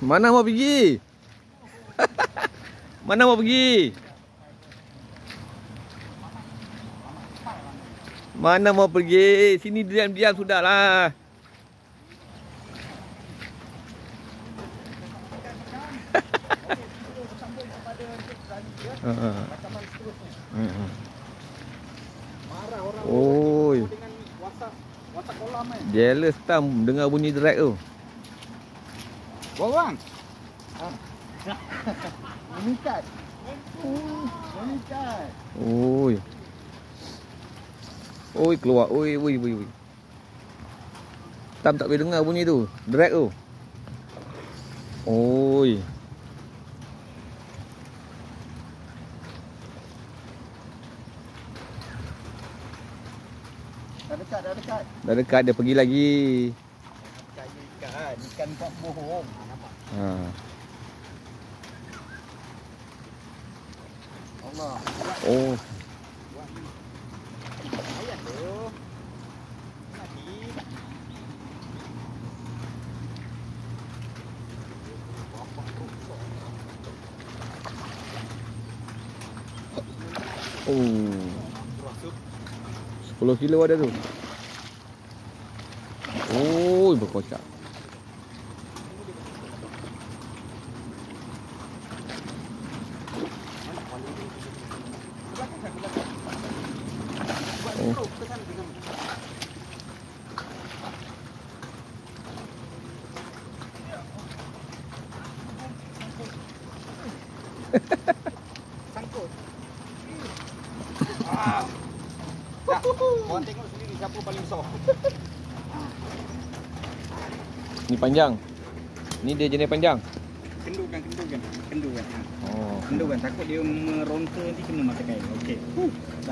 Mana mau pergi? Mana mau pergi? Mana mau pergi? Sini diam-diam sudahlah. Oi. Jealous tam dengar bunyi drag tu. Bawang. Meningkat. Meningkat. Oi. Oi keluar. Oi. Tam tak boleh dengar bunyi tu. Drag tu. Oi. Dah dekat. Dah dekat dia pergi lagi. Ikan tak bohong. Nampak. Ha. Allah. Oh. Ayat tu. Mati. Oh. 10 kilo ada tu. Oh, berkocak. Oh. Sangkut. Kau tengok sendiri siapa paling besar. Ni panjang. Ni dia jenis panjang. Kendukan. Oh. Kendukan. Takut dia meronta nanti kena mata kail. Okey.